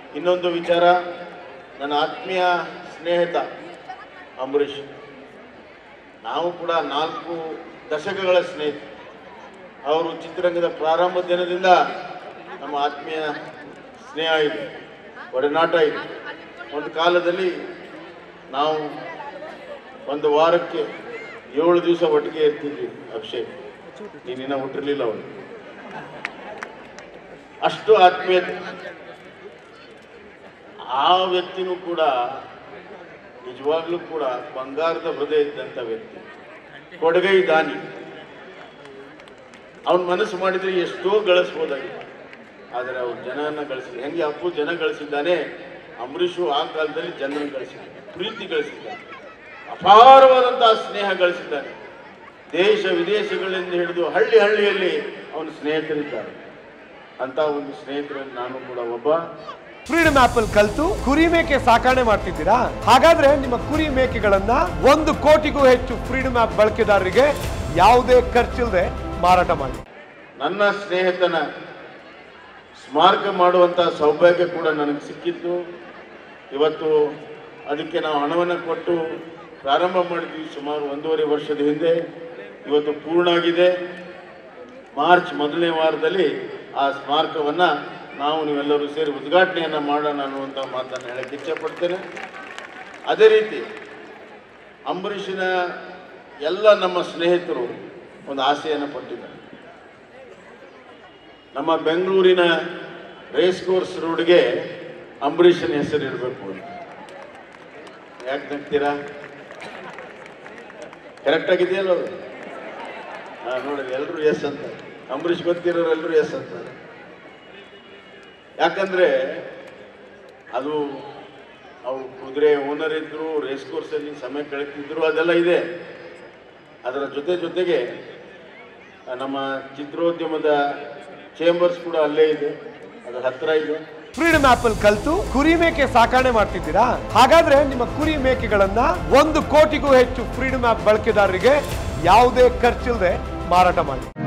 ಇನ್ನೊಂದು ವಿಚಾರ, ನನ್ನ ಆತ್ಮೀಯ ಸ್ನೇಹಿತ ಅಂಬರೀಷ್, ನಾವು ಕೂಡ 4 ದಶಕಗಳ ಸ್ನೇಹಿತ. ಅವರು ಚಿತ್ರರಂಗದ ಪ್ರಾರಂಭ ದಿನದಿಂದ ನಮ್ಮ ಆತ್ಮೀಯ ಸ್ನೇಹ ಇದೆ, ಒಡನಾಟ ಇದೆ. ಒಂದು ಕಾಲದಲ್ಲಿ ನಾವು ಒಂದು ವಾರಕ್ಕೆ 7 ದಿವಸ ಒಟ್ಟಿಗೆ ಇರ್ತಿದ್ವಿ. ಅಭಿಷೇಕ್, ನೀನಿನ್ನ ಹುಟ್ಟಿರಲಿಲ್ಲ ಅವನು, ಅಷ್ಟು ಆತ್ಮೀಯತೆ. ಆ ವ್ಯಕ್ತಿನೂ ಕೂಡ ನಿಜವಾಗ್ಲೂ ಕೂಡ ಬಂಗಾರದ ಹೃದಯ ಇದ್ದಂಥ ವ್ಯಕ್ತಿ, ಕೊಡುಗೈ ದಾನಿ. ಅವನ ಮನಸ್ಸು ಮಾಡಿದ್ರೆ ಎಷ್ಟೋ ಗಳಿಸ್ಬೋದಾಗಿತ್ತು, ಆದರೆ ಅವ್ರು ಜನನ ಗಳಿಸಿದ್ರು. ಹೆಂಗೆ ಅಪ್ಪು ಜನ ಗಳಿಸಿದ್ದಾನೆ, ಅಂಬರೀಷು ಆ ಕಾಲದಲ್ಲಿ ಜನರನ್ನು ಗಳಿಸಿದ್ದಾನೆ, ಪ್ರೀತಿ ಗಳಿಸಿದ್ದಾನೆ, ಅಪಾರವಾದಂತಹ ಸ್ನೇಹ ಗಳಿಸಿದ್ದಾನೆ. ದೇಶ ವಿದೇಶಗಳಿಂದ ಹಿಡಿದು ಹಳ್ಳಿ ಹಳ್ಳಿಯಲ್ಲಿ ಅವನ ಸ್ನೇಹಿತರಿದ್ದಾರೆ. ಅಂತ ಒಂದು ಸ್ನೇಹಿತರಲ್ಲಿ ನಾನು ಕೂಡ ಒಬ್ಬ. ಫ್ರೀಡಮ್ ಆಪ್ ಅಲ್ಲಿ ಕಲಿತು ಕುರಿ ಮೇಕೆ ಸಾಕಣೆ ಮಾಡ್ತಿದ್ದೀರಾ? ಹಾಗಾದ್ರೆ ನಿಮ್ಮ ಕುರಿ ಮೇಕೆಗಳನ್ನ 1 ಕೋಟಿಗೂ ಹೆಚ್ಚು ಫ್ರೀಡಮ್ ಆಪ್ ಬಳಕೆದಾರರಿಗೆ ಯಾವುದೇ ಖರ್ಚಿಲ್ಲದೆ ಮಾರಾಟ ಮಾಡಿ. ನನ್ನ ಸ್ನೇಹಿತನ ಸ್ಮಾರಕ ಮಾಡುವಂತಹ ಸೌಭಾಗ್ಯ ಕೂಡ ನನಗೆ ಸಿಕ್ಕಿತ್ತು. ಇವತ್ತು ಅದಕ್ಕೆ ನಾವು ಹಣವನ್ನು ಕೊಟ್ಟು ಪ್ರಾರಂಭ ಮಾಡಿದ್ವಿ ಸುಮಾರು 1.5 ವರ್ಷದ ಹಿಂದೆ. ಇವತ್ತು ಪೂರ್ಣ ಆಗಿದೆ. ಮಾರ್ಚ್ ಮೊದಲನೇ ವಾರದಲ್ಲಿ ಆ ಸ್ಮಾರಕವನ್ನು ನಾವು ನೀವೆಲ್ಲರೂ ಸೇರಿ ಉದ್ಘಾಟನೆಯನ್ನು ಮಾಡೋಣ ಅನ್ನುವಂಥ ಮಾತನ್ನು ಹೇಳಕ್ಕೆ ಇಚ್ಛೆಪಡ್ತೇನೆ. ಅದೇ ರೀತಿ ಅಂಬರೀಷಿನ ಎಲ್ಲ ನಮ್ಮ ಸ್ನೇಹಿತರು ಒಂದು ಆಸೆಯನ್ನು ಪಟ್ಟಿದ್ದಾರೆ. ನಮ್ಮ ಬೆಂಗಳೂರಿನ ರೇಸ್ ಕೋರ್ಸ್ ರೋಡ್ಗೆ ಅಂಬರೀಷನ ಹೆಸರು ಇಡಬೇಕು ಅಂತ. ಯಾಕೆ ನಗ್ತೀರಾ? ಕರೆಕ್ಟ್ ಆಗಿದೆಯಲ್ಲ ಅದು? ನೋಡಿರಿ, ಎಲ್ಲರೂ ಎಸ್ ಅಂತ. ಅಂಬರೀಷ್ ಗೊತ್ತಿರೋರು ಎಲ್ಲರೂ ಎಸ್ ಅಂತಾರೆ. ಯಾಕಂದ್ರೆ ಅದು ಅವ್ರು ಕುದುರೆ ಓನರ್ ಇದ್ರು, ರೇಸ್ ಕೋರ್ಸಲ್ಲಿ ಸಮಯ ಕಳೀತಿದ್ರು, ಅದೆಲ್ಲ ಇದೆ. ಅದರ ಜೊತೆಗೆ ನಮ್ಮ ಚಿತ್ರೋದ್ಯಮದ ಚೇಂಬರ್ಸ್ ಕೂಡ ಅಲ್ಲೇ ಇದೆ, ಅದರ ಹತ್ರ ಇದೆ. ಫ್ರೀಡಮ್ ಆಪ್ ಅಲ್ಲಿ ಕಲಿತು ಕುರಿ ಮೇಕೆ ಸಾಕಣೆ ಮಾಡ್ತಿದ್ದೀರಾ? ಹಾಗಾದ್ರೆ ನಿಮ್ಮ ಕುರಿ ಮೇಕೆಗಳನ್ನ 1 ಕೋಟಿಗೂ ಹೆಚ್ಚು ಫ್ರೀಡಮ್ ಆಪ್ ಬಳಕೆದಾರರಿಗೆ ಯಾವುದೇ ಖರ್ಚಿಲ್ಲದೆ ಮಾರಾಟ ಮಾಡಿ.